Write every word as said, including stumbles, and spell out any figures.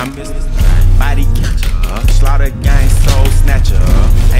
I'm Mister Body catcher, slaughter gang soul snatcher.